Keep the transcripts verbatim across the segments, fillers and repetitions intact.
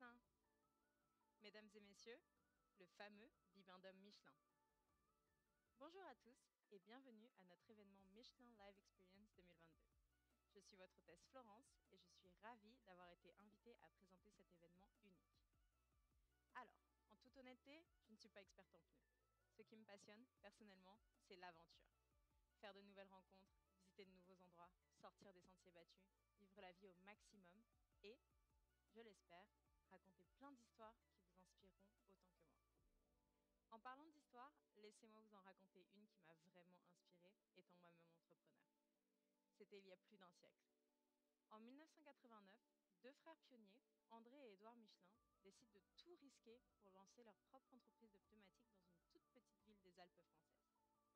Michelin. Mesdames et messieurs, le fameux Bibendum Michelin. Bonjour à tous et bienvenue à notre événement Michelin Live Experience deux mille vingt-deux. Je suis votre hôtesse Florence et je suis ravie d'avoir été invitée à présenter cet événement unique. Alors, en toute honnêteté, je ne suis pas experte en pneus. Ce qui me passionne, personnellement, c'est l'aventure. Faire de nouvelles rencontres, visiter de nouveaux endroits, sortir des sentiers battus, vivre la vie au maximum et, je l'espère, raconter plein d'histoires qui vous inspireront autant que moi. En parlant d'histoire, laissez-moi vous en raconter une qui m'a vraiment inspirée, étant moi-même entrepreneur. C'était il y a plus d'un siècle. En mille neuf cent quatre-vingt-neuf, deux frères pionniers, André et Édouard Michelin, décident de tout risquer pour lancer leur propre entreprise de pneumatiques dans une toute petite ville des Alpes françaises.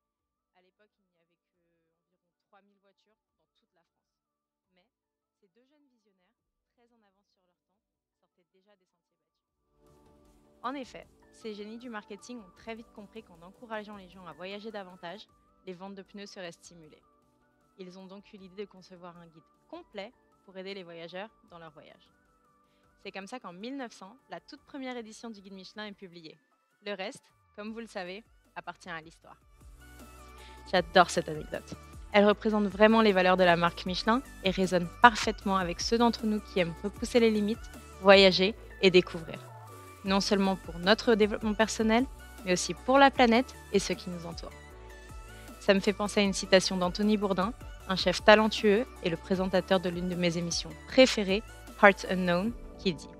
À l'époque, il n'y avait qu'environ trois mille voitures dans toute la France. Mais ces deux jeunes visionnaires, très en avance sur leur temps, sortaient déjà des sentiers battus. En effet, ces génies du marketing ont très vite compris qu'en encourageant les gens à voyager davantage, les ventes de pneus seraient stimulées. Ils ont donc eu l'idée de concevoir un guide complet pour aider les voyageurs dans leur voyage. C'est comme ça qu'en mille neuf cents, la toute première édition du guide Michelin est publiée. Le reste, comme vous le savez, appartient à l'histoire. J'adore cette anecdote. Elle représente vraiment les valeurs de la marque Michelin et résonne parfaitement avec ceux d'entre nous qui aiment repousser les limites, voyager et découvrir. Non seulement pour notre développement personnel, mais aussi pour la planète et ceux qui nous entourent. Ça me fait penser à une citation d'Anthony Bourdin, un chef talentueux et le présentateur de l'une de mes émissions préférées, Parts Unknown, qui dit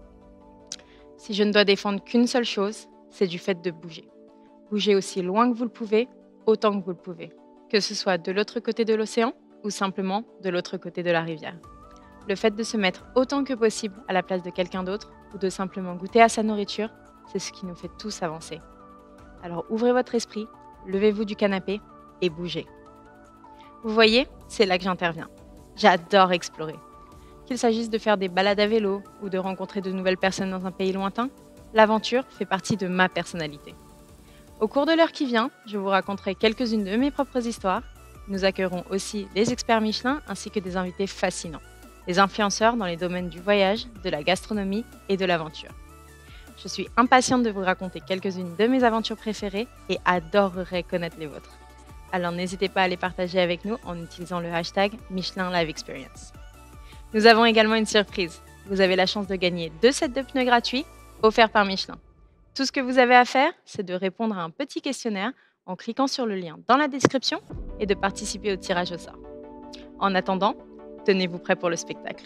« Si je ne dois défendre qu'une seule chose, c'est du fait de bouger. Bougez aussi loin que vous le pouvez, autant que vous le pouvez, que ce soit de l'autre côté de l'océan ou simplement de l'autre côté de la rivière. Le fait de se mettre autant que possible à la place de quelqu'un d'autre ou de simplement goûter à sa nourriture, c'est ce qui nous fait tous avancer. Alors ouvrez votre esprit, levez-vous du canapé et bougez. » Vous voyez, c'est là que j'interviens. J'adore explorer. Qu'il s'agisse de faire des balades à vélo ou de rencontrer de nouvelles personnes dans un pays lointain, l'aventure fait partie de ma personnalité. Au cours de l'heure qui vient, je vous raconterai quelques-unes de mes propres histoires. Nous accueillerons aussi des experts Michelin ainsi que des invités fascinants, des influenceurs dans les domaines du voyage, de la gastronomie et de l'aventure. Je suis impatiente de vous raconter quelques-unes de mes aventures préférées et adorerais connaître les vôtres. Alors n'hésitez pas à les partager avec nous en utilisant le hashtag Michelin Live Experience. Nous avons également une surprise. Vous avez la chance de gagner deux sets de pneus gratuits offerts par Michelin. Tout ce que vous avez à faire, c'est de répondre à un petit questionnaire en cliquant sur le lien dans la description et de participer au tirage au sort. En attendant, tenez-vous prêts pour le spectacle.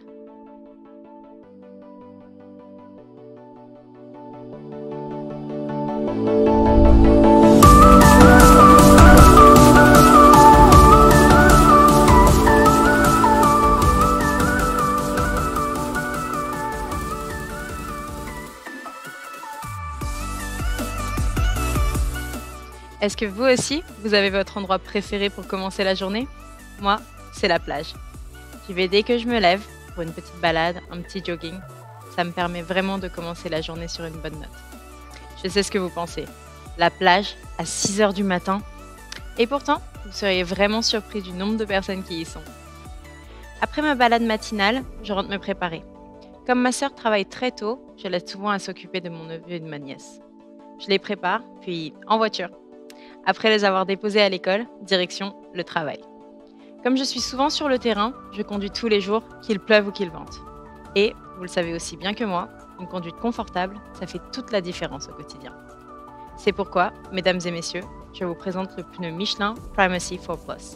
Est-ce que vous aussi, vous avez votre endroit préféré pour commencer la journée? Moi, c'est la plage. J'y vais dès que je me lève pour une petite balade, un petit jogging. Ça me permet vraiment de commencer la journée sur une bonne note. Je sais ce que vous pensez. La plage à six heures du matin. Et pourtant, vous seriez vraiment surpris du nombre de personnes qui y sont. Après ma balade matinale, je rentre me préparer. Comme ma sœur travaille très tôt, je l'aide souvent à s'occuper de mon neveu et de ma nièce. Je les prépare, puis en voiture. Après les avoir déposés à l'école, direction le travail. Comme je suis souvent sur le terrain, je conduis tous les jours, qu'il pleuve ou qu'il vente. Et, vous le savez aussi bien que moi, une conduite confortable, ça fait toute la différence au quotidien. C'est pourquoi, mesdames et messieurs, je vous présente le pneu Michelin Primacy four plus.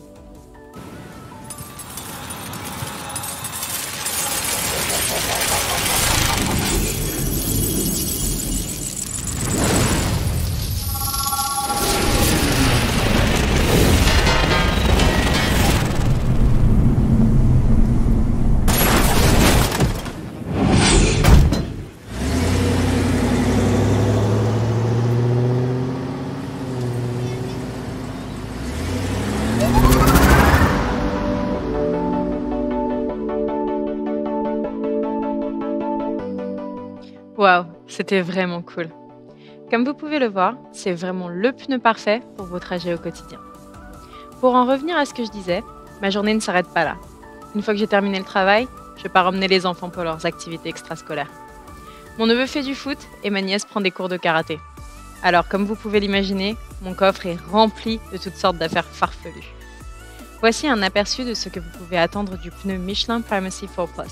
Waouh, c'était vraiment cool. Comme vous pouvez le voir, c'est vraiment le pneu parfait pour vos trajets au quotidien. Pour en revenir à ce que je disais, ma journée ne s'arrête pas là. Une fois que j'ai terminé le travail, je pars emmener les enfants pour leurs activités extrascolaires. Mon neveu fait du foot et ma nièce prend des cours de karaté. Alors, comme vous pouvez l'imaginer, mon coffre est rempli de toutes sortes d'affaires farfelues. Voici un aperçu de ce que vous pouvez attendre du pneu Michelin Primacy four plus.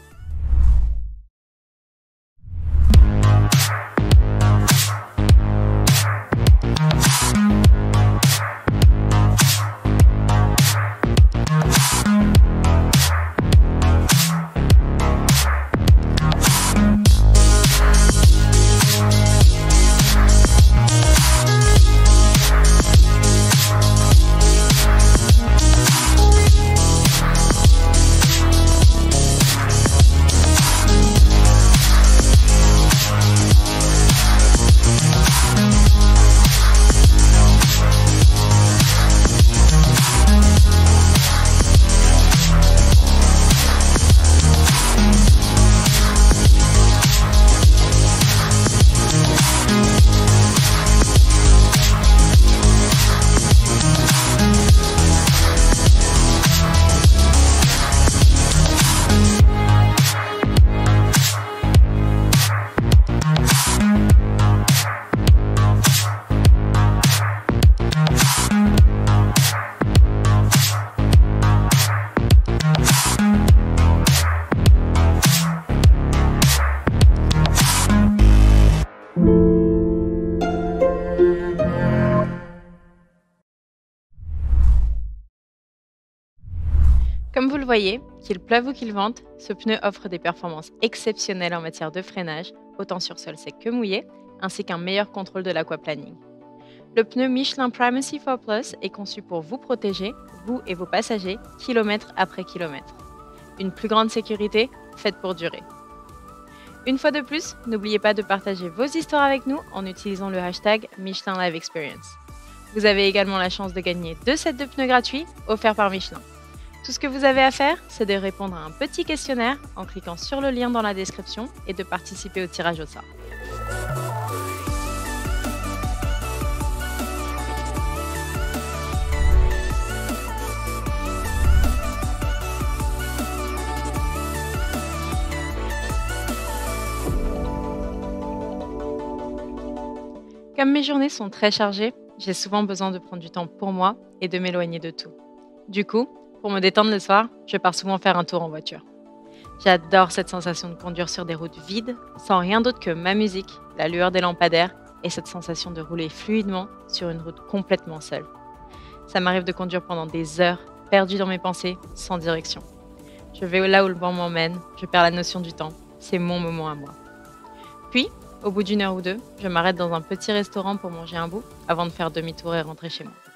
Comme vous le voyez, qu'il pleuve ou qu'il vente, ce pneu offre des performances exceptionnelles en matière de freinage, autant sur sol sec que mouillé, ainsi qu'un meilleur contrôle de l'aquaplaning. Le pneu Michelin Primacy four plus est conçu pour vous protéger, vous et vos passagers, kilomètre après kilomètre. Une plus grande sécurité, faite pour durer. Une fois de plus, n'oubliez pas de partager vos histoires avec nous en utilisant le hashtag Michelin Live Experience. Vous avez également la chance de gagner deux sets de pneus gratuits offerts par Michelin. Tout ce que vous avez à faire, c'est de répondre à un petit questionnaire en cliquant sur le lien dans la description et de participer au tirage au sort. Comme mes journées sont très chargées, j'ai souvent besoin de prendre du temps pour moi et de m'éloigner de tout. Du coup, pour me détendre le soir, je pars souvent faire un tour en voiture. J'adore cette sensation de conduire sur des routes vides, sans rien d'autre que ma musique, la lueur des lampadaires et cette sensation de rouler fluidement sur une route complètement seule. Ça m'arrive de conduire pendant des heures, perdue dans mes pensées, sans direction. Je vais là où le vent m'emmène, je perds la notion du temps, c'est mon moment à moi. Puis, au bout d'une heure ou deux, je m'arrête dans un petit restaurant pour manger un bout avant de faire demi-tour et rentrer chez moi.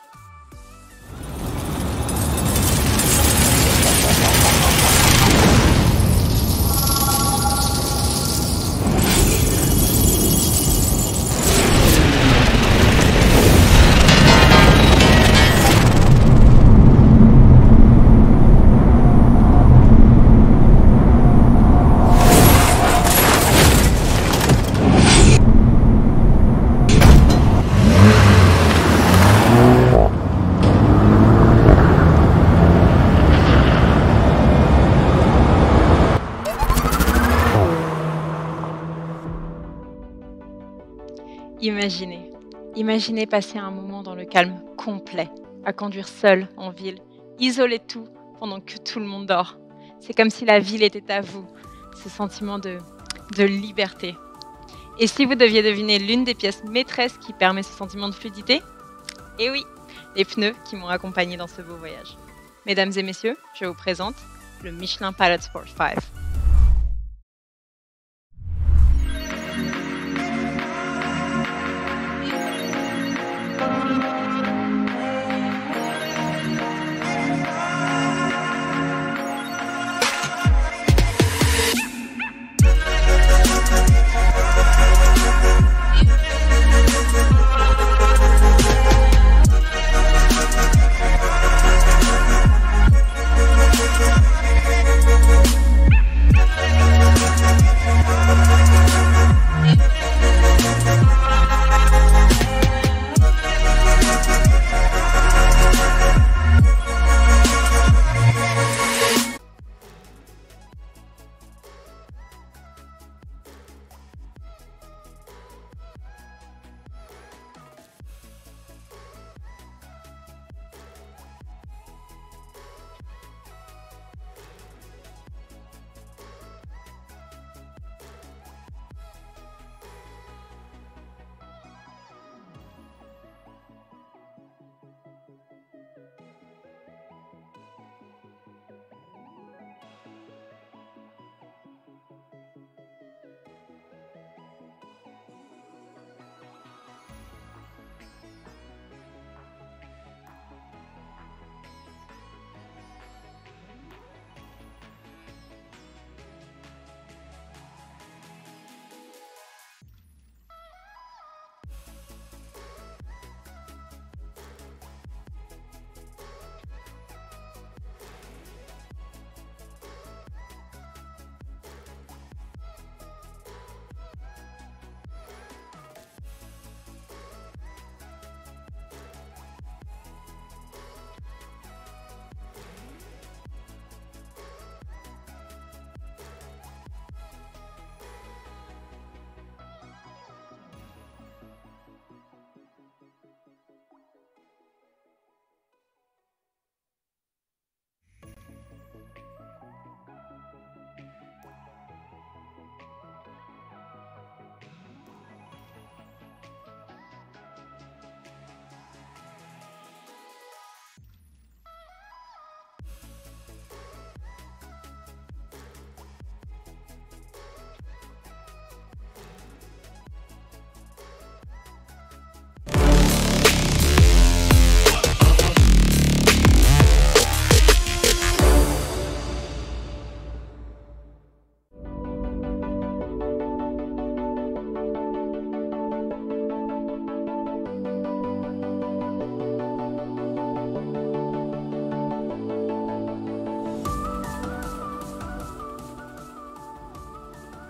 Imaginez, imaginez passer un moment dans le calme complet, à conduire seul en ville, isolé de tout pendant que tout le monde dort. C'est comme si la ville était à vous, ce sentiment de, de liberté. Et si vous deviez deviner l'une des pièces maîtresses qui permet ce sentiment de fluidité? Eh oui, les pneus qui m'ont accompagné dans ce beau voyage. Mesdames et messieurs, je vous présente le Michelin Pilot Sport cinq.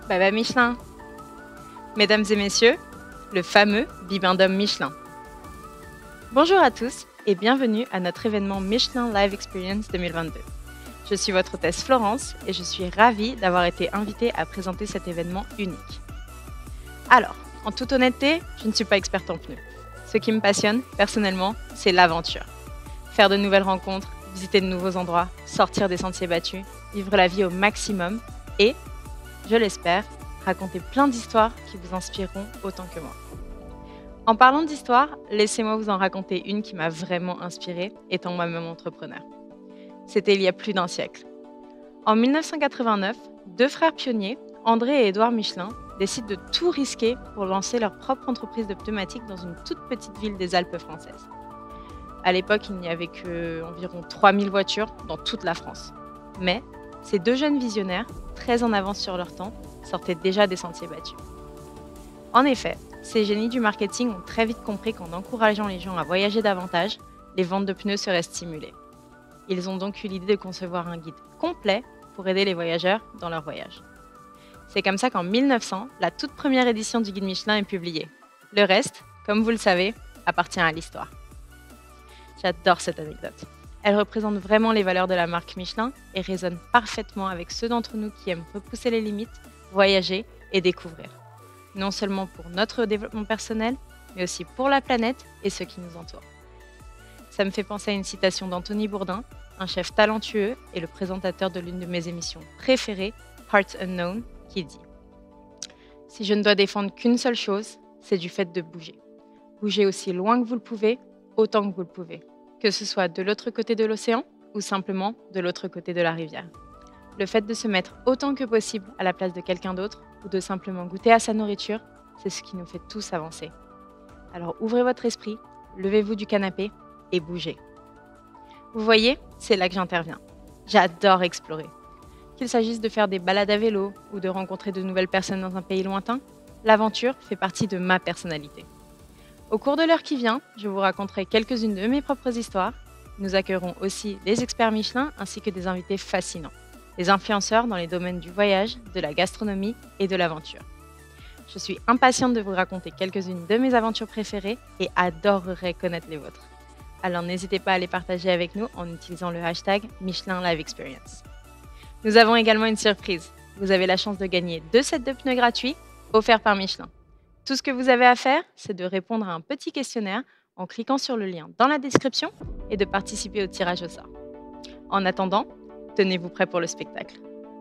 Baba Michelin. Mesdames et messieurs, le fameux Bibendum Michelin. Bonjour à tous et bienvenue à notre événement Michelin Live Experience deux mille vingt-deux. Je suis votre hôtesse Florence et je suis ravie d'avoir été invitée à présenter cet événement unique. Alors, en toute honnêteté, je ne suis pas experte en pneus. Ce qui me passionne, personnellement, c'est l'aventure. Faire de nouvelles rencontres, visiter de nouveaux endroits, sortir des sentiers battus, vivre la vie au maximum et, je l'espère, raconter plein d'histoires qui vous inspireront autant que moi. En parlant d'histoire, laissez-moi vous en raconter une qui m'a vraiment inspirée, étant moi-même entrepreneur. C'était il y a plus d'un siècle. En mille neuf cent quatre-vingt-neuf, deux frères pionniers, André et Édouard Michelin, décident de tout risquer pour lancer leur propre entreprise de pneumatiques dans une toute petite ville des Alpes françaises. À l'époque, il n'y avait qu'environ trois mille voitures dans toute la France. Mais ces deux jeunes visionnaires, très en avance sur leur temps, sortaient déjà des sentiers battus. En effet, ces génies du marketing ont très vite compris qu'en encourageant les gens à voyager davantage, les ventes de pneus seraient stimulées. Ils ont donc eu l'idée de concevoir un guide complet pour aider les voyageurs dans leur voyage. C'est comme ça qu'en mille neuf cents, la toute première édition du guide Michelin est publiée. Le reste, comme vous le savez, appartient à l'histoire. J'adore cette anecdote. Elle représente vraiment les valeurs de la marque Michelin et résonne parfaitement avec ceux d'entre nous qui aiment repousser les limites, voyager et découvrir. Non seulement pour notre développement personnel, mais aussi pour la planète et ceux qui nous entourent. Ça me fait penser à une citation d'Anthony Bourdin, un chef talentueux et le présentateur de l'une de mes émissions préférées, Parts Unknown, qui dit « Si je ne dois défendre qu'une seule chose, c'est du fait de bouger. Bougez aussi loin que vous le pouvez, autant que vous le pouvez, que ce soit de l'autre côté de l'océan ou simplement de l'autre côté de la rivière. Le fait de se mettre autant que possible à la place de quelqu'un d'autre ou de simplement goûter à sa nourriture, c'est ce qui nous fait tous avancer. Alors ouvrez votre esprit, levez-vous du canapé et bougez. » Vous voyez, c'est là que j'interviens. J'adore explorer. Qu'il s'agisse de faire des balades à vélo ou de rencontrer de nouvelles personnes dans un pays lointain, l'aventure fait partie de ma personnalité. Au cours de l'heure qui vient, je vous raconterai quelques-unes de mes propres histoires. Nous accueillerons aussi les experts Michelin ainsi que des invités fascinants, des influenceurs dans les domaines du voyage, de la gastronomie et de l'aventure. Je suis impatiente de vous raconter quelques-unes de mes aventures préférées et adorerais connaître les vôtres. Alors n'hésitez pas à les partager avec nous en utilisant le hashtag Michelin Live Experience. Nous avons également une surprise. Vous avez la chance de gagner deux sets de pneus gratuits offerts par Michelin. Tout ce que vous avez à faire, c'est de répondre à un petit questionnaire en cliquant sur le lien dans la description et de participer au tirage au sort. En attendant, tenez-vous prêts pour le spectacle.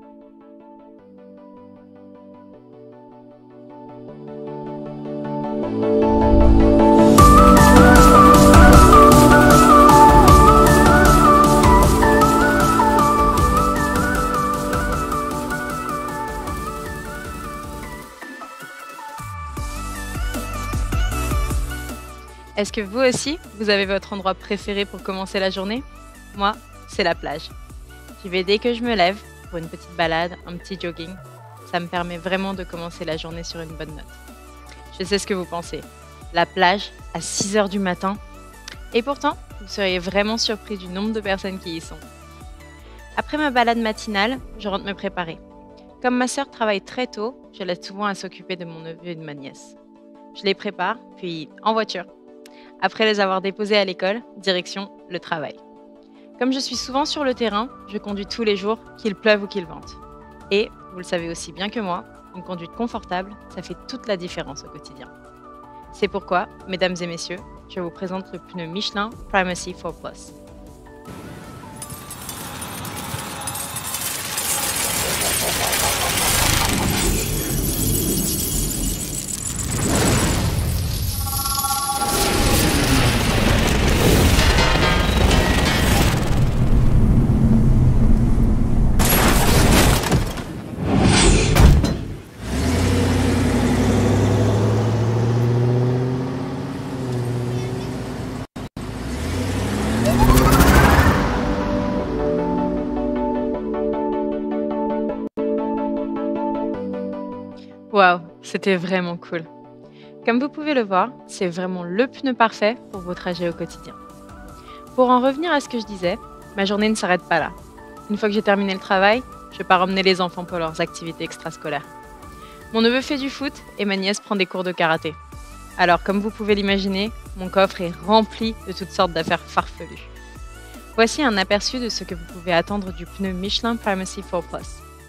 Est-ce que vous aussi, vous avez votre endroit préféré pour commencer la journée? Moi, c'est la plage. J'y vais dès que je me lève, pour une petite balade, un petit jogging. Ça me permet vraiment de commencer la journée sur une bonne note. Je sais ce que vous pensez. La plage, à six heures du matin. Et pourtant, vous seriez vraiment surpris du nombre de personnes qui y sont. Après ma balade matinale, je rentre me préparer. Comme ma sœur travaille très tôt, je l'aide souvent à s'occuper de mon neveu et de ma nièce. Je les prépare, puis en voiture. Après les avoir déposés à l'école, direction le travail. Comme je suis souvent sur le terrain, je conduis tous les jours, qu'il pleuve ou qu'il vente. Et, vous le savez aussi bien que moi, une conduite confortable, ça fait toute la différence au quotidien. C'est pourquoi, mesdames et messieurs, je vous présente le pneu Michelin Primacy four plus. Waouh, c'était vraiment cool. Comme vous pouvez le voir, c'est vraiment le pneu parfait pour vos trajets au quotidien. Pour en revenir à ce que je disais, ma journée ne s'arrête pas là. Une fois que j'ai terminé le travail, je pars emmener les enfants pour leurs activités extrascolaires. Mon neveu fait du foot et ma nièce prend des cours de karaté. Alors, comme vous pouvez l'imaginer, mon coffre est rempli de toutes sortes d'affaires farfelues. Voici un aperçu de ce que vous pouvez attendre du pneu Michelin Primacy four plus.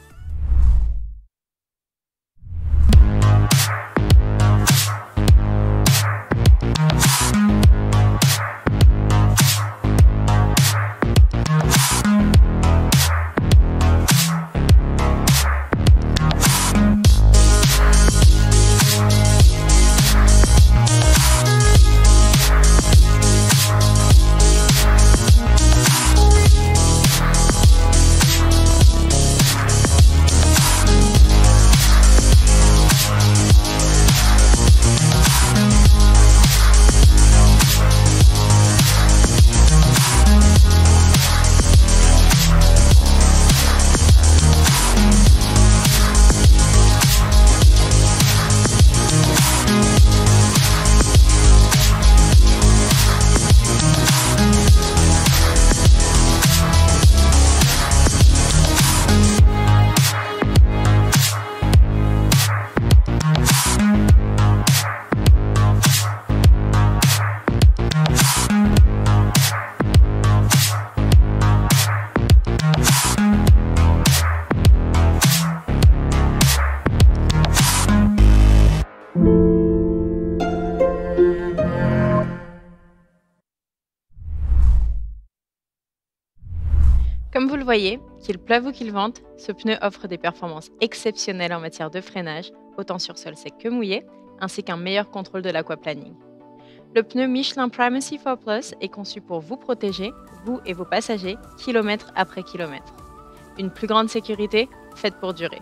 Comme vous le voyez, qu'il pleuve ou qu'il vente, ce pneu offre des performances exceptionnelles en matière de freinage, autant sur sol sec que mouillé, ainsi qu'un meilleur contrôle de l'aquaplaning. Le pneu Michelin Primacy four plus est conçu pour vous protéger, vous et vos passagers, kilomètre après kilomètre. Une plus grande sécurité, faite pour durer.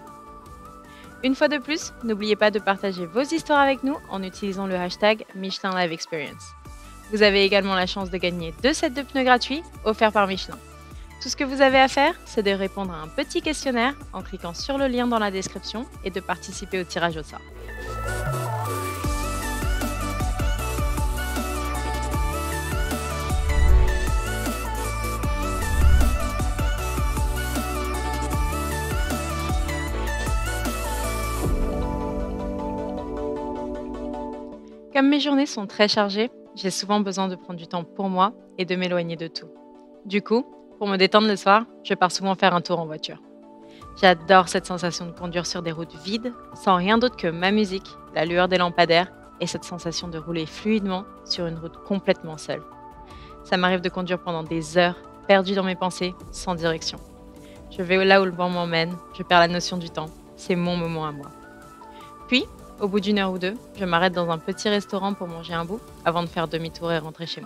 Une fois de plus, n'oubliez pas de partager vos histoires avec nous en utilisant le hashtag Michelin Live Experience. Vous avez également la chance de gagner deux sets de pneus gratuits offerts par Michelin. Tout ce que vous avez à faire, c'est de répondre à un petit questionnaire en cliquant sur le lien dans la description et de participer au tirage au sort. Comme mes journées sont très chargées, j'ai souvent besoin de prendre du temps pour moi et de m'éloigner de tout. Du coup, pour me détendre le soir, je pars souvent faire un tour en voiture. J'adore cette sensation de conduire sur des routes vides, sans rien d'autre que ma musique, la lueur des lampadaires et cette sensation de rouler fluidement sur une route complètement seule. Ça m'arrive de conduire pendant des heures, perdue dans mes pensées, sans direction. Je vais là où le vent m'emmène, je perds la notion du temps, c'est mon moment à moi. Puis, au bout d'une heure ou deux, je m'arrête dans un petit restaurant pour manger un bout avant de faire demi-tour et rentrer chez moi.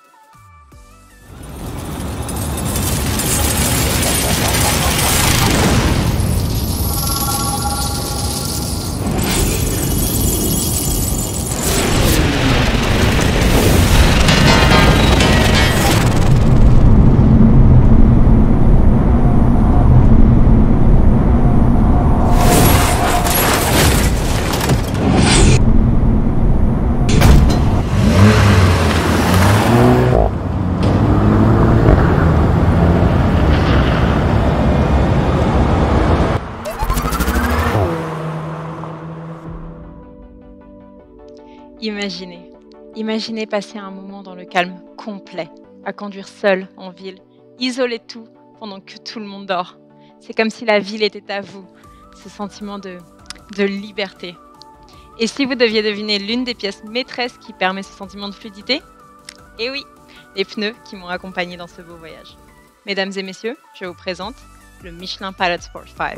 Imaginez, imaginez passer un moment dans le calme complet, à conduire seul en ville, isolé de tout, pendant que tout le monde dort. C'est comme si la ville était à vous, ce sentiment de, de liberté. Et si vous deviez deviner l'une des pièces maîtresses qui permet ce sentiment de fluidité? Eh oui, les pneus qui m'ont accompagné dans ce beau voyage. Mesdames et messieurs, je vous présente le Michelin Pilot Sport cinq.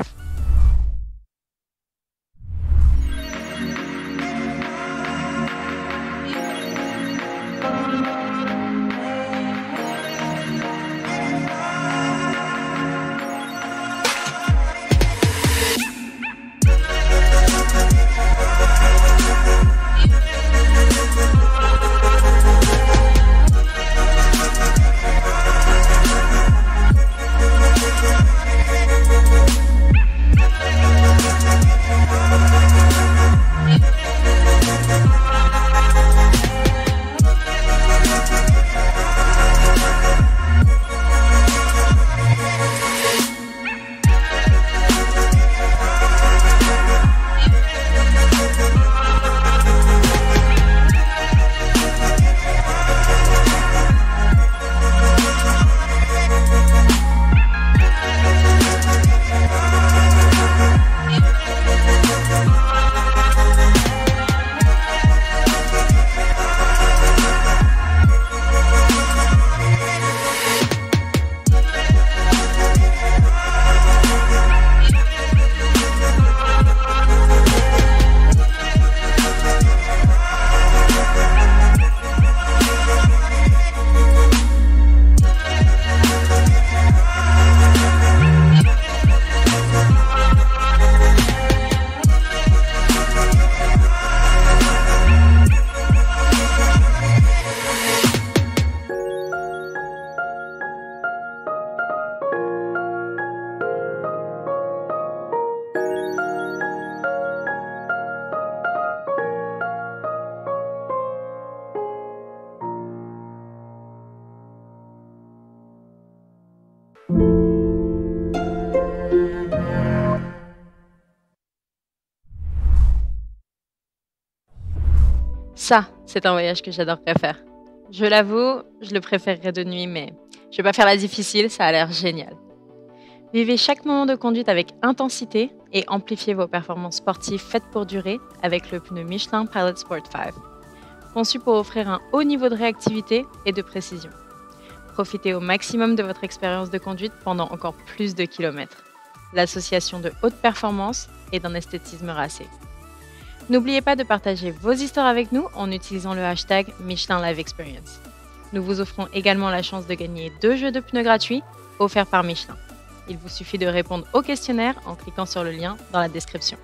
Ça, c'est un voyage que j'adorerais faire. Je l'avoue, je le préférerais de nuit, mais je vais pas faire la difficile, ça a l'air génial. Vivez chaque moment de conduite avec intensité et amplifiez vos performances sportives faites pour durer avec le pneu Michelin Pilot Sport cinq, conçu pour offrir un haut niveau de réactivité et de précision. Profitez au maximum de votre expérience de conduite pendant encore plus de kilomètres. L'association de haute performance et d'un esthétisme racé. N'oubliez pas de partager vos histoires avec nous en utilisant le hashtag Michelin Live Experience. Nous vous offrons également la chance de gagner deux jeux de pneus gratuits offerts par Michelin. Il vous suffit de répondre au questionnaire en cliquant sur le lien dans la description.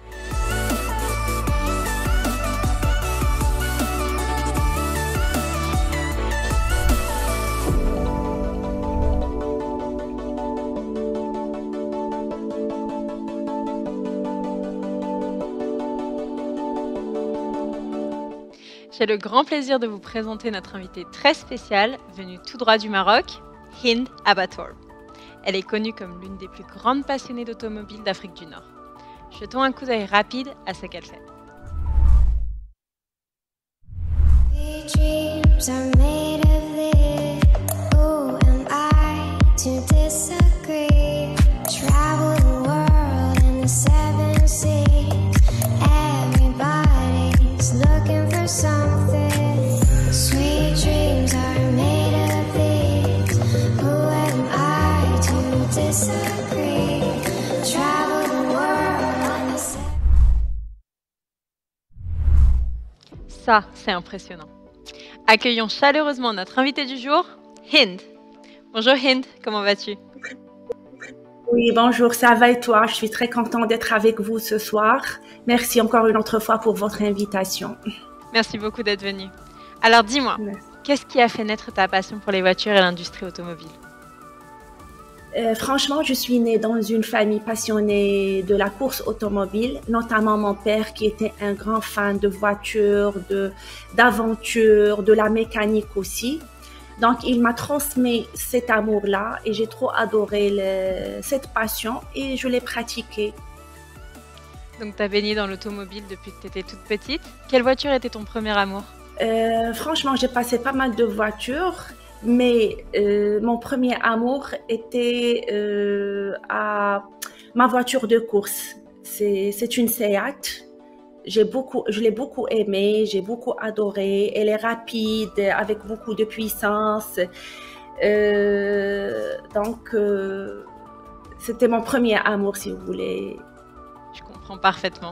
J'ai le grand plaisir de vous présenter notre invitée très spéciale, venue tout droit du Maroc, Hind Abattoir. Elle est connue comme l'une des plus grandes passionnées d'automobile d'Afrique du Nord. Jetons un coup d'œil rapide à ce qu'elle fait. Ça, c'est impressionnant. Accueillons chaleureusement notre invitée du jour, Hind. Bonjour Hind, comment vas-tu? Oui, bonjour, ça va et toi? Je suis très contente d'être avec vous ce soir. Merci encore une autre fois pour votre invitation. Merci beaucoup d'être venue. Alors dis-moi, qu'est-ce qui a fait naître ta passion pour les voitures et l'industrie automobile? Euh, franchement, je suis née dans une famille passionnée de la course automobile, notamment mon père qui était un grand fan de voitures, de, d'aventure, de la mécanique aussi. Donc, il m'a transmis cet amour-là et j'ai trop adoré le, cette passion et je l'ai pratiquée. Donc, tu as baigné dans l'automobile depuis que tu étais toute petite. Quelle voiture était ton premier amour? euh, Franchement, j'ai passé pas mal de voitures. Mais euh, mon premier amour était euh, à ma voiture de course. C'est, c'est une Seat. J'ai beaucoup, je l'ai beaucoup aimée, j'ai beaucoup adoré. Elle est rapide, avec beaucoup de puissance. Euh, donc, euh, c'était mon premier amour, si vous voulez. Je comprends parfaitement.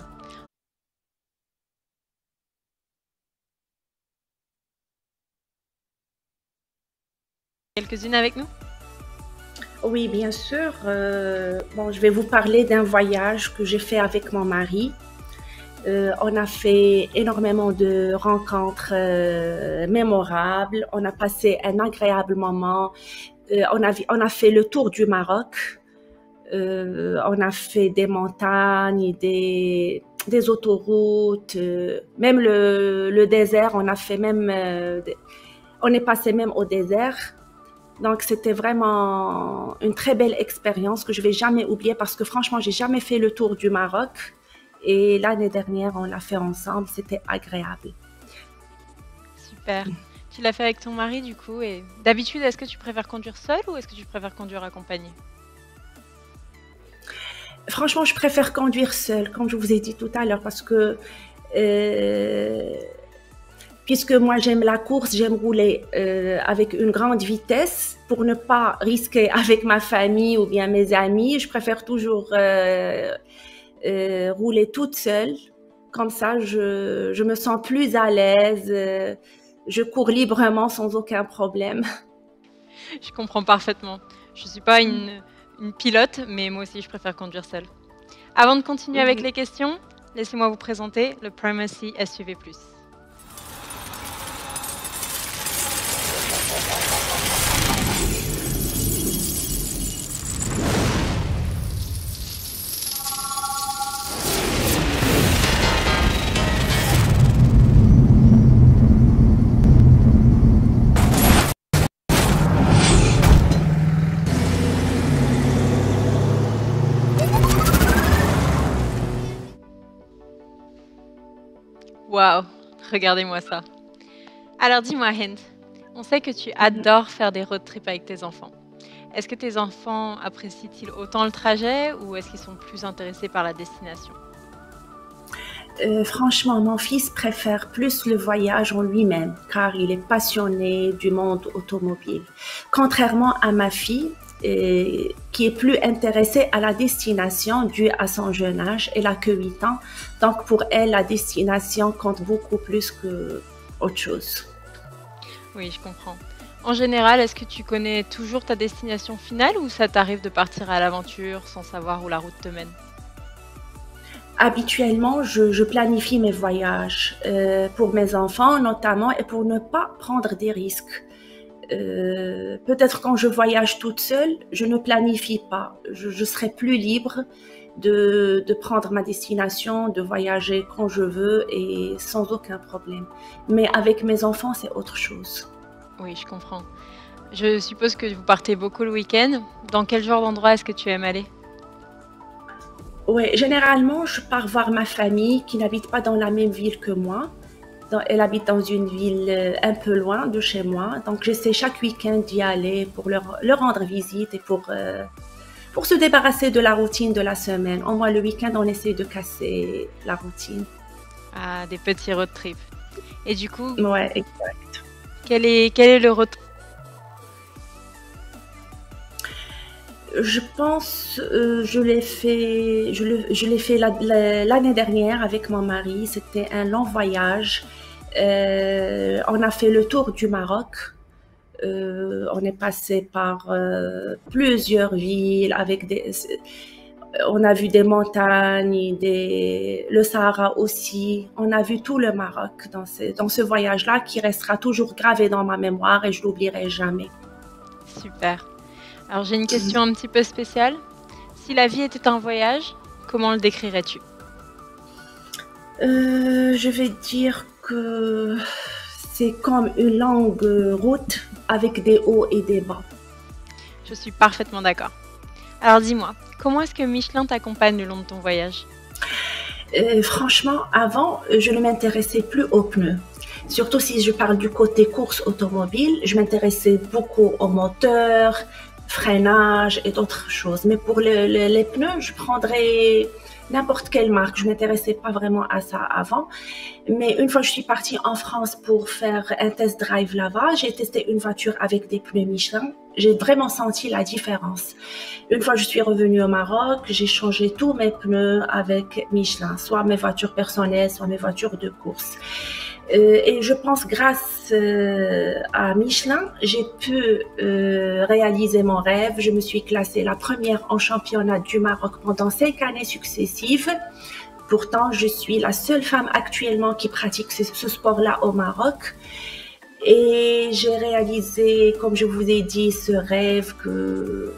Quelques-unes avec nous? Oui, bien sûr. Euh, bon, je vais vous parler d'un voyage que j'ai fait avec mon mari. Euh, on a fait énormément de rencontres euh, mémorables. On a passé un agréable moment. Euh, on, a, on a fait le tour du Maroc. Euh, on a fait des montagnes, des, des autoroutes, euh, même le, le désert. On a fait même, euh, on est passé même au désert. Donc, c'était vraiment une très belle expérience que je ne vais jamais oublier parce que franchement, j'ai jamais fait le tour du Maroc. Et l'année dernière, on l'a fait ensemble. C'était agréable. Super. Tu l'as fait avec ton mari, du coup. Et d'habitude, est-ce que tu préfères conduire seul ou est-ce que tu préfères conduire accompagné? Franchement, je préfère conduire seul, comme je vous ai dit tout à l'heure, parce que... Euh, Puisque moi j'aime la course, j'aime rouler euh, avec une grande vitesse pour ne pas risquer avec ma famille ou bien mes amis. Je préfère toujours euh, euh, rouler toute seule. Comme ça, je, je me sens plus à l'aise. Euh, je cours librement sans aucun problème. Je comprends parfaitement. Je ne suis pas une, une pilote, mais moi aussi je préfère conduire seule. Avant de continuer avec les questions, laissez-moi vous présenter le Primacy S U V plus. Waouh, regardez-moi ça. Alors dis-moi, Hind, on sait que tu adores faire des road trips avec tes enfants. Est-ce que tes enfants apprécient-ils autant le trajet ou est-ce qu'ils sont plus intéressés par la destination? Euh, franchement, mon fils préfère plus le voyage en lui-même car il est passionné du monde automobile. Contrairement à ma fille, euh, qui est plus intéressée à la destination due à son jeune âge. Elle a que huit ans, donc pour elle, la destination compte beaucoup plus que autre chose. Oui, je comprends. En général, est-ce que tu connais toujours ta destination finale ou ça t'arrive de partir à l'aventure sans savoir où la route te mène? Habituellement, je, je planifie mes voyages euh, pour mes enfants notamment et pour ne pas prendre des risques. Euh, peut-être quand je voyage toute seule, je ne planifie pas. Je, je serai plus libre de, de prendre ma destination, de voyager quand je veux et sans aucun problème. Mais avec mes enfants, c'est autre chose. Oui, je comprends. Je suppose que vous partez beaucoup le week-end. Dans quel genre d'endroit est-ce que tu aimes aller? Oui, généralement, je pars voir ma famille qui n'habite pas dans la même ville que moi. Donc, elle habite dans une ville euh, un peu loin de chez moi. Donc, j'essaie chaque week-end d'y aller pour leur, leur rendre visite et pour, euh, pour se débarrasser de la routine de la semaine. Au moins, le week-end, on essaie de casser la routine. Ah, des petits road trips. Et du coup, Ouais, exact. quel est, quel est le road trip? Je pense, euh, je l'ai fait, je le- je l'ai fait la- la- l'année dernière avec mon mari. C'était un long voyage. Euh, on a fait le tour du Maroc. Euh, on est passé par euh, plusieurs villes avec des, on a vu des montagnes, des, le Sahara aussi. On a vu tout le Maroc dans ce, dans ce voyage-là qui restera toujours gravé dans ma mémoire et je l'oublierai jamais. Super. Alors j'ai une question un petit peu spéciale. Si la vie était un voyage, comment le décrirais-tu? Euh, je vais dire que c'est comme une longue route avec des hauts et des bas. Je suis parfaitement d'accord. Alors dis-moi, comment est-ce que Michelin t'accompagne le long de ton voyage? Euh, franchement, avant, je ne m'intéressais plus aux pneus. Surtout si je parle du côté course automobile, je m'intéressais beaucoup au moteur, freinage et d'autres choses. Mais pour le- le- les pneus, je prendrais n'importe quelle marque. Je m'intéressais pas vraiment à ça avant. Mais une fois que je suis partie en France pour faire un test drive là-bas, j'ai testé une voiture avec des pneus Michelin. J'ai vraiment senti la différence. Une fois que je suis revenue au Maroc, j'ai changé tous mes pneus avec Michelin, soit mes voitures personnelles, soit mes voitures de course. Euh, et je pense grâce euh, à Michelin, j'ai pu euh, réaliser mon rêve. Je me suis classée la première en championnat du Maroc pendant cinq années successives. Pourtant, je suis la seule femme actuellement qui pratique ce, ce sport-là au Maroc. Et j'ai réalisé, comme je vous ai dit, ce rêve que,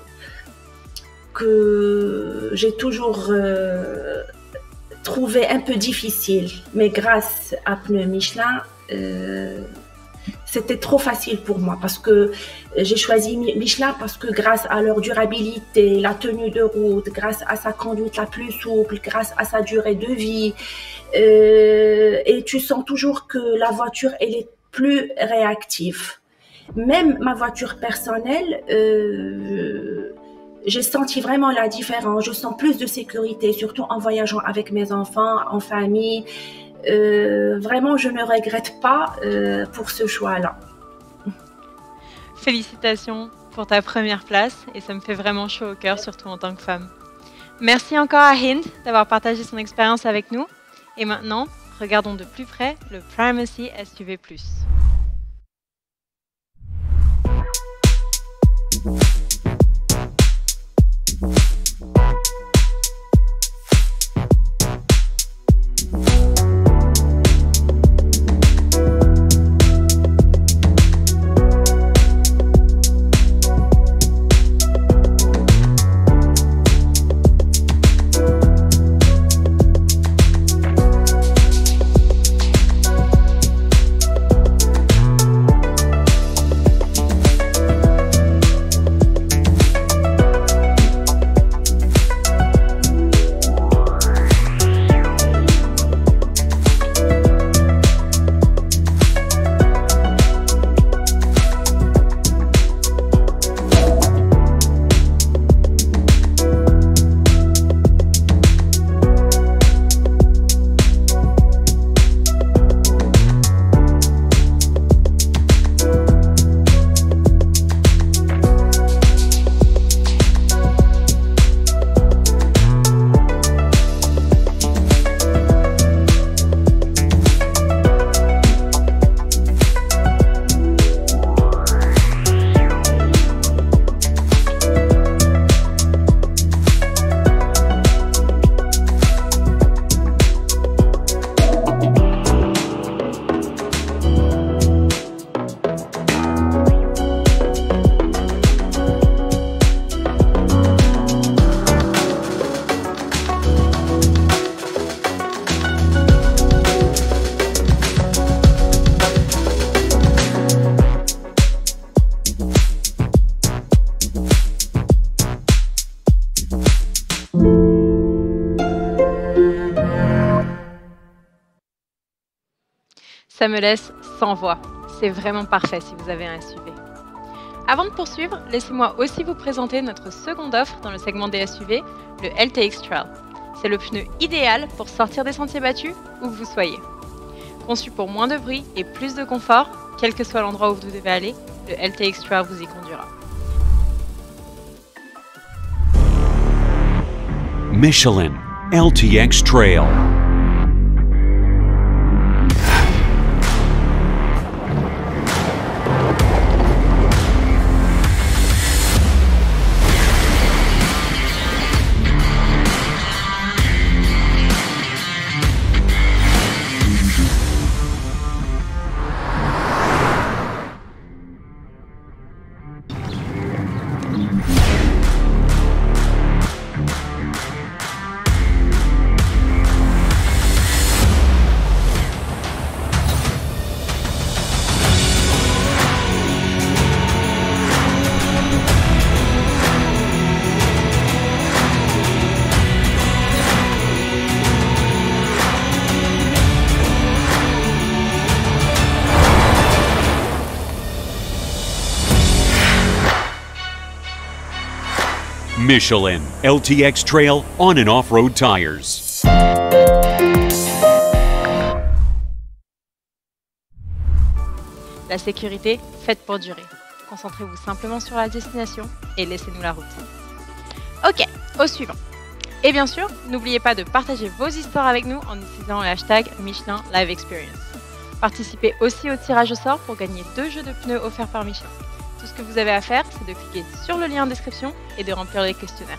que j'ai toujours euh, trouvé un peu difficile. Mais grâce à Pneus Michelin, euh, c'était trop facile pour moi parce que j'ai choisi Michelin parce que grâce à leur durabilité, la tenue de route, grâce à sa conduite la plus souple, grâce à sa durée de vie, euh, et tu sens toujours que la voiture, elle est plus réactive. Même ma voiture personnelle, euh, j'ai senti vraiment la différence. Je sens plus de sécurité, surtout en voyageant avec mes enfants, en famille. Euh, vraiment, je ne regrette pas euh, pour ce choix-là. Félicitations pour ta première place et ça me fait vraiment chaud au cœur, surtout en tant que femme. Merci encore à Hind d'avoir partagé son expérience avec nous. Et maintenant, regardons de plus près le Primacy S U V plus. Ça me laisse sans voix. C'est vraiment parfait si vous avez un S U V. Avant de poursuivre, laissez-moi aussi vous présenter notre seconde offre dans le segment des S U V, le L T X Trail. C'est le pneu idéal pour sortir des sentiers battus où que vous soyez. Conçu pour moins de bruit et plus de confort, quel que soit l'endroit où vous devez aller, le L T X Trail vous y conduira. Michelin L T X Trail. Michelin L T X Trail on and off-road tires. La sécurité, faite pour durer. Concentrez-vous simplement sur la destination et laissez-nous la route. Ok, au suivant. Et bien sûr, n'oubliez pas de partager vos histoires avec nous en utilisant le hashtag Michelin Live Experience. Participez aussi au tirage au sort pour gagner deux jeux de pneus offerts par Michelin. Tout ce que vous avez à faire, c'est de cliquer sur le lien en description et de remplir les questionnaires.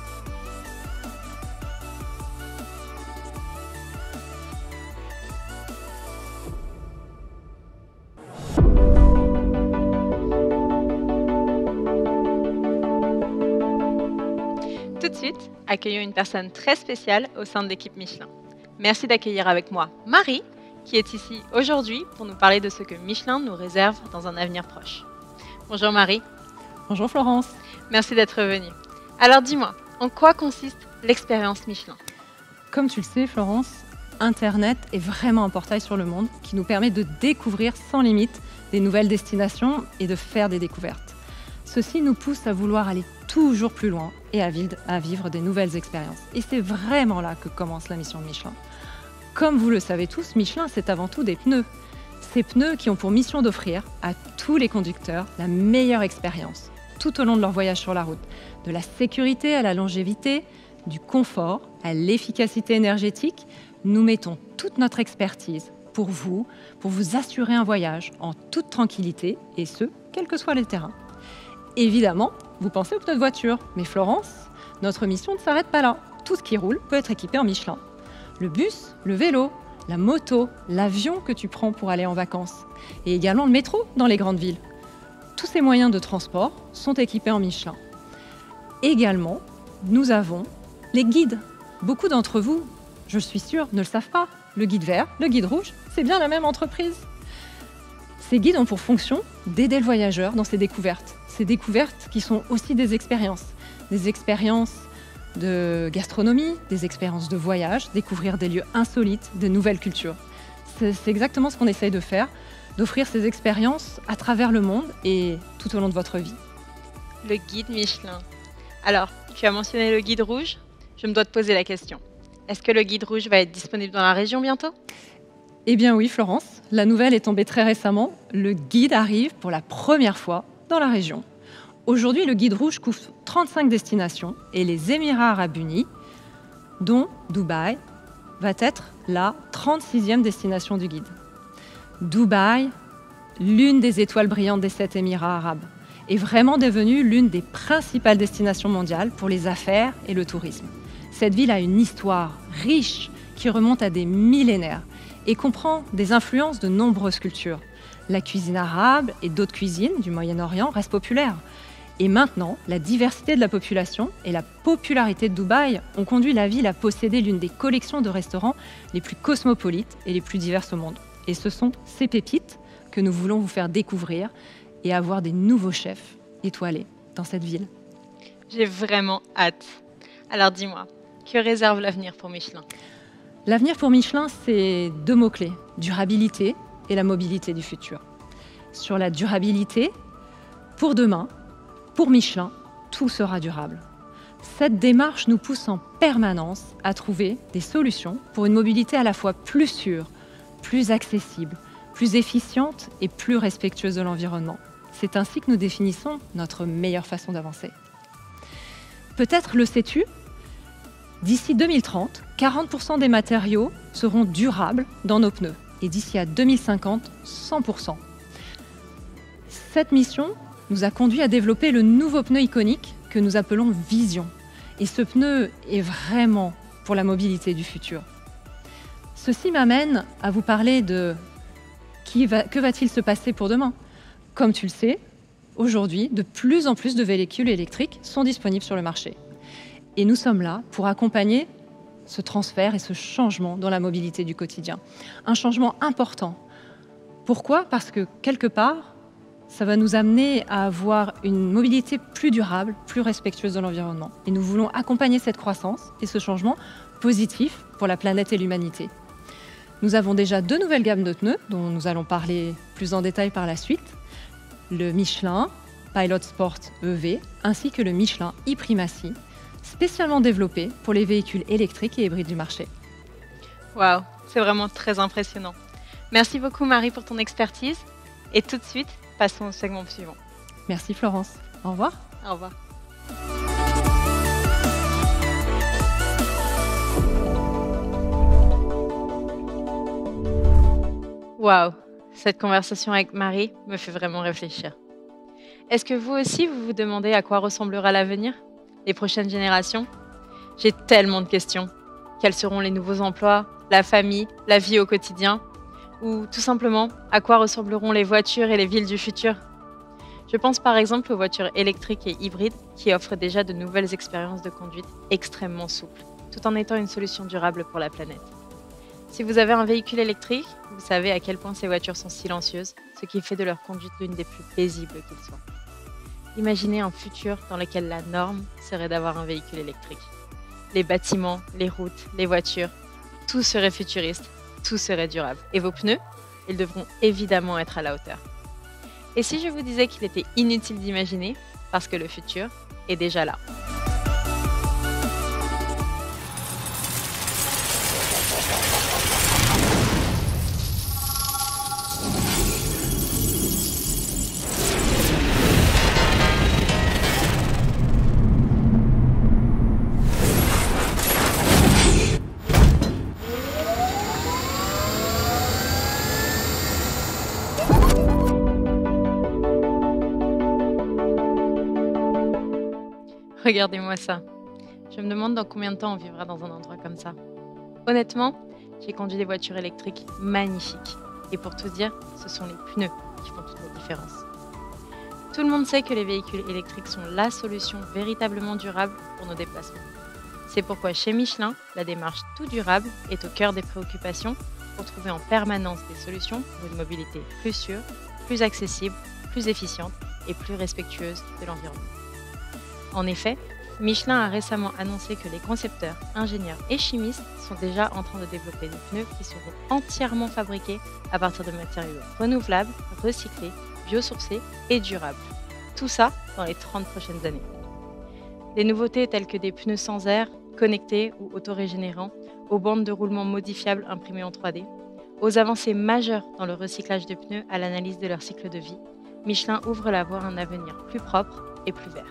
Tout de suite, accueillons une personne très spéciale au sein de l'équipe Michelin. Merci d'accueillir avec moi Marie, qui est ici aujourd'hui pour nous parler de ce que Michelin nous réserve dans un avenir proche. Bonjour Marie. Bonjour Florence. Merci d'être venue. Alors dis-moi, en quoi consiste l'expérience Michelin? Comme tu le sais Florence, Internet est vraiment un portail sur le monde qui nous permet de découvrir sans limite des nouvelles destinations et de faire des découvertes. Ceci nous pousse à vouloir aller toujours plus loin et à vivre des nouvelles expériences. Et c'est vraiment là que commence la mission de Michelin. Comme vous le savez tous, Michelin c'est avant tout des pneus. Ces pneus qui ont pour mission d'offrir à tous les conducteurs la meilleure expérience tout au long de leur voyage sur la route. De la sécurité à la longévité, du confort à l'efficacité énergétique, nous mettons toute notre expertise pour vous, pour vous assurer un voyage en toute tranquillité et ce, quels que soient les terrains. Évidemment, vous pensez aux pneus de voiture, mais Florence, notre mission ne s'arrête pas là. Tout ce qui roule peut être équipé en Michelin. Le bus, le vélo, la moto, l'avion que tu prends pour aller en vacances, et également le métro dans les grandes villes. Tous ces moyens de transport sont équipés en Michelin. Également, nous avons les guides. Beaucoup d'entre vous, je suis sûre, ne le savent pas. Le guide vert, le guide rouge, c'est bien la même entreprise. Ces guides ont pour fonction d'aider le voyageur dans ses découvertes. Ces découvertes qui sont aussi des expériences. Des expériences de gastronomie, des expériences de voyage, découvrir des lieux insolites, de nouvelles cultures. C'est, c'est exactement ce qu'on essaye de faire, d'offrir ces expériences à travers le monde et tout au long de votre vie. Le guide Michelin. Alors, tu as mentionné le guide rouge. Je me dois te poser la question. Est-ce que le guide rouge va être disponible dans la région bientôt? Eh bien oui, Florence. La nouvelle est tombée très récemment. Le guide arrive pour la première fois dans la région. Aujourd'hui, le guide rouge couvre trente-cinq destinations et les Émirats arabes unis, dont Dubaï, va être la trente-sixième destination du guide. Dubaï, l'une des étoiles brillantes des sept Émirats arabes, est vraiment devenue l'une des principales destinations mondiales pour les affaires et le tourisme. Cette ville a une histoire riche qui remonte à des millénaires et comprend des influences de nombreuses cultures. La cuisine arabe et d'autres cuisines du Moyen-Orient restent populaires. Et maintenant, la diversité de la population et la popularité de Dubaï ont conduit la ville à posséder l'une des collections de restaurants les plus cosmopolites et les plus diverses au monde. Et ce sont ces pépites que nous voulons vous faire découvrir et avoir des nouveaux chefs étoilés dans cette ville. J'ai vraiment hâte. Alors dis-moi, que réserve l'avenir pour Michelin? L'avenir pour Michelin, c'est deux mots-clés, durabilité et la mobilité du futur. Sur la durabilité, pour demain, pour Michelin, tout sera durable. Cette démarche nous pousse en permanence à trouver des solutions pour une mobilité à la fois plus sûre, plus accessible, plus efficiente et plus respectueuse de l'environnement. C'est ainsi que nous définissons notre meilleure façon d'avancer. Peut-être le sais-tu, d'ici deux mille trente, quarante pour cent des matériaux seront durables dans nos pneus et d'ici à deux mille cinquante, cent pour cent. Cette mission nous a conduit à développer le nouveau pneu iconique que nous appelons Vision. Et ce pneu est vraiment pour la mobilité du futur. Ceci m'amène à vous parler de qui va, que va-t-il se passer pour demain. Comme tu le sais, aujourd'hui, de plus en plus de véhicules électriques sont disponibles sur le marché. Et nous sommes là pour accompagner ce transfert et ce changement dans la mobilité du quotidien. Un changement important. Pourquoi ? Parce que quelque part, ça va nous amener à avoir une mobilité plus durable, plus respectueuse de l'environnement. Et nous voulons accompagner cette croissance et ce changement positif pour la planète et l'humanité. Nous avons déjà deux nouvelles gammes de pneus dont nous allons parler plus en détail par la suite. Le Michelin Pilot Sport E V ainsi que le Michelin e-Primacy, spécialement développé pour les véhicules électriques et hybrides du marché. Waouh, c'est vraiment très impressionnant. Merci beaucoup Marie pour ton expertise. Et tout de suite, passons au segment suivant. Merci Florence. Au revoir. Au revoir. Waouh, cette conversation avec Marie me fait vraiment réfléchir. Est-ce que vous aussi, vous vous demandez à quoi ressemblera l'avenir, les prochaines générations ? J'ai tellement de questions. Quels seront les nouveaux emplois, la famille, la vie au quotidien ? Ou tout simplement, à quoi ressembleront les voitures et les villes du futur ? Je pense par exemple aux voitures électriques et hybrides qui offrent déjà de nouvelles expériences de conduite extrêmement souples, tout en étant une solution durable pour la planète. Si vous avez un véhicule électrique, vous savez à quel point ces voitures sont silencieuses, ce qui fait de leur conduite l'une des plus paisibles qu'ils soient. Imaginez un futur dans lequel la norme serait d'avoir un véhicule électrique. Les bâtiments, les routes, les voitures, tout serait futuriste. Tout serait durable. Et vos pneus, ils devront évidemment être à la hauteur. Et si je vous disais qu'il était inutile d'imaginer, parce que le futur est déjà là. Regardez-moi ça. Je me demande dans combien de temps on vivra dans un endroit comme ça. Honnêtement, j'ai conduit des voitures électriques magnifiques. Et pour tout dire, ce sont les pneus qui font toute la différence. Tout le monde sait que les véhicules électriques sont la solution véritablement durable pour nos déplacements. C'est pourquoi chez Michelin, la démarche tout durable est au cœur des préoccupations pour trouver en permanence des solutions pour une mobilité plus sûre, plus accessible, plus efficiente et plus respectueuse de l'environnement. En effet, Michelin a récemment annoncé que les concepteurs, ingénieurs et chimistes sont déjà en train de développer des pneus qui seront entièrement fabriqués à partir de matériaux renouvelables, recyclés, biosourcés et durables. Tout ça dans les trente prochaines années. Des nouveautés telles que des pneus sans air, connectés ou autorégénérants, aux bandes de roulement modifiables imprimées en trois D, aux avancées majeures dans le recyclage de pneus à l'analyse de leur cycle de vie, Michelin ouvre la voie à un avenir plus propre et plus vert.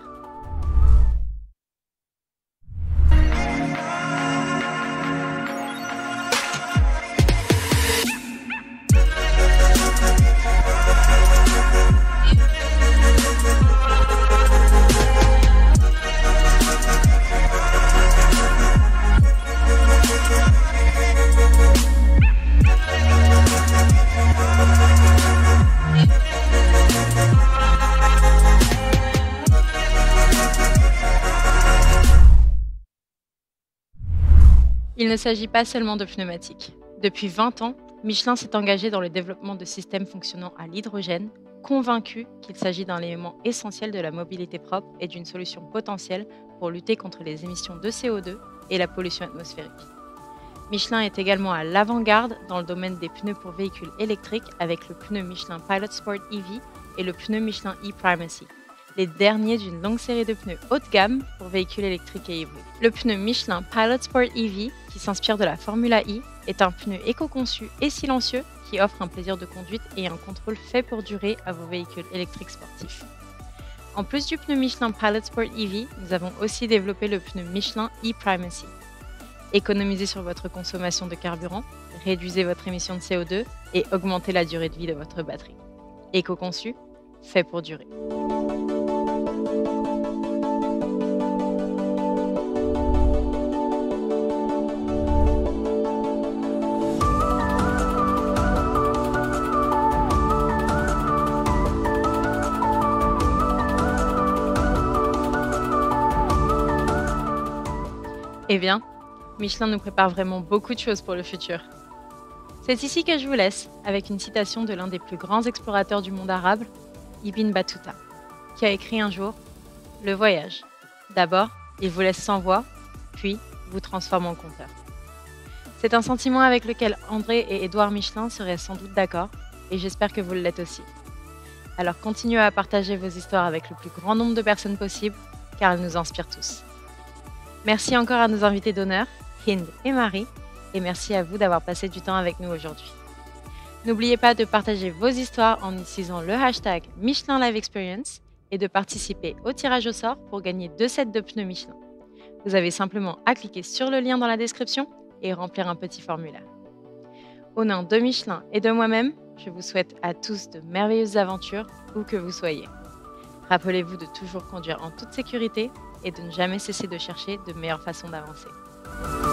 Il ne s'agit pas seulement de pneumatiques. Depuis vingt ans, Michelin s'est engagé dans le développement de systèmes fonctionnant à l'hydrogène, convaincu qu'il s'agit d'un élément essentiel de la mobilité propre et d'une solution potentielle pour lutter contre les émissions de C O deux et la pollution atmosphérique. Michelin est également à l'avant-garde dans le domaine des pneus pour véhicules électriques avec le pneu Michelin Pilot Sport E V et le pneu Michelin e-Primacy, les derniers d'une longue série de pneus haut de gamme pour véhicules électriques et hybrides. Le pneu Michelin Pilot Sport E V, qui s'inspire de la Formula E, est un pneu éco-conçu et silencieux qui offre un plaisir de conduite et un contrôle fait pour durer à vos véhicules électriques sportifs. En plus du pneu Michelin Pilot Sport E V, nous avons aussi développé le pneu Michelin e-Primacy. Économisez sur votre consommation de carburant, réduisez votre émission de C O deux et augmentez la durée de vie de votre batterie. Éco-conçu, fait pour durer. Eh bien, Michelin nous prépare vraiment beaucoup de choses pour le futur. C'est ici que je vous laisse avec une citation de l'un des plus grands explorateurs du monde arabe, Ibn Battuta, qui a écrit un jour « Le voyage. D'abord, il vous laisse sans voix, puis vous transforme en conteur. » C'est un sentiment avec lequel André et Édouard Michelin seraient sans doute d'accord, et j'espère que vous l'êtes aussi. Alors continuez à partager vos histoires avec le plus grand nombre de personnes possible, car elles nous inspirent tous. Merci encore à nos invités d'honneur, Hind et Marie, et merci à vous d'avoir passé du temps avec nous aujourd'hui. N'oubliez pas de partager vos histoires en utilisant le hashtag Michelin Live Experience et de participer au tirage au sort pour gagner deux sets de pneus Michelin. Vous avez simplement à cliquer sur le lien dans la description et remplir un petit formulaire. Au nom de Michelin et de moi-même, je vous souhaite à tous de merveilleuses aventures où que vous soyez. Rappelez-vous de toujours conduire en toute sécurité et de ne jamais cesser de chercher de meilleures façons d'avancer.